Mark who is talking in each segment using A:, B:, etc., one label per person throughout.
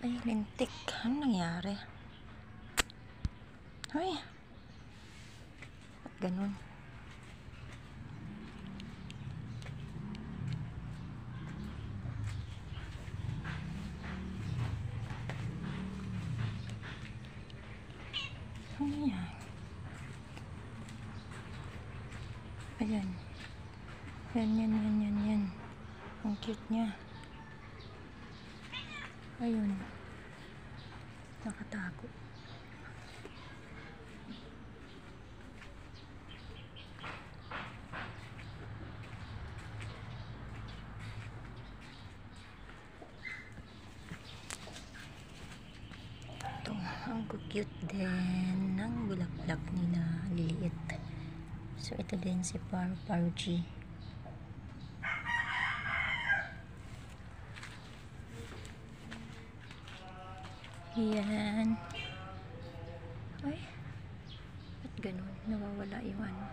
A: Ay, lintik. Ano nangyari? Ay, ba't ganun? Ano yan? Ayan. Yan. Ang cute niya. Ayun. Nakatago. Ito, ang cute din ng bulaklak nila. Liliit. So, ito din si Parji. Yan. Ay, ba't ganun? Nawawala yung ano.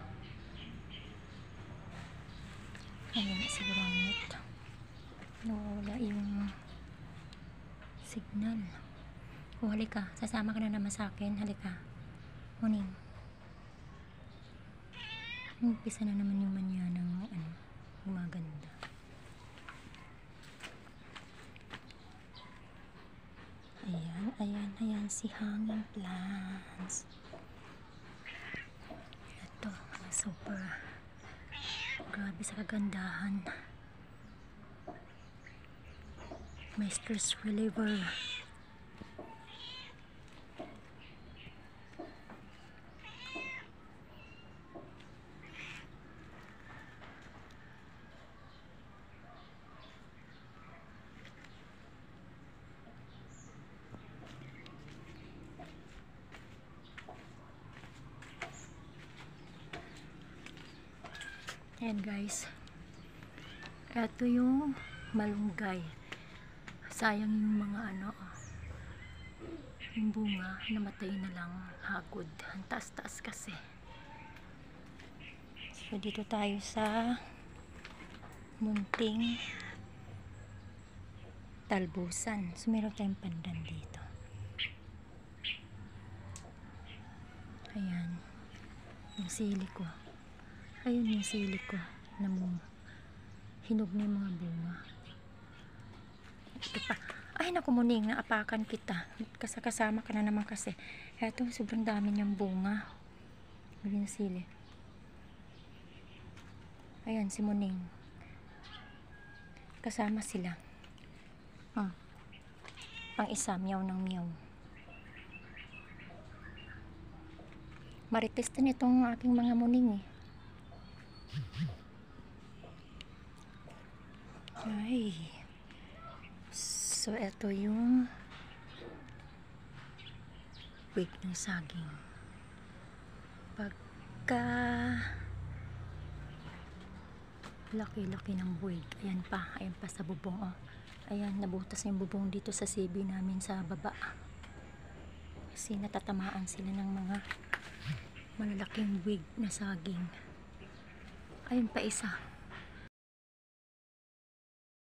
A: Ano na siguro ang net. Nawawala yung signal. Oh, halika. Sasama ka na naman sa akin. Halika. Morning. Umpisa na naman yung manyanang ano, gumaganda. Ayan si hanging plants. Ito, super grabe sa kagandahan. May stress reliever. Ayan guys, ito yung malunggay. Sayang yung mga ano, yung bunga namatay na lang, hagod. Ang taas-taas kasi. So dito tayo sa munting talbusan. So meron tayong pandan dito. Ayan yung sili ko. Ayun yung sili ko na hinog na yung mga bunga. Ito pa. Ay naku Muning, naapakan kita. Kasama ka na naman kasi. Eto, sobrang dami niyang bunga. Ayun yung sili. Ayan si Muning. Kasama sila. Ang isa, miyaw ng miyaw. Marites din itong aking mga Muning eh. Ay. So, ito yung wig ng saging. Pagka laki-laki ng wig. Ayan pa sa bubong. Oh. Ayan, nabutas yung bubong dito sa CB namin sa baba. Kasi natatamaan sila ng mga malalaking wig na saging. Ayun pa isa.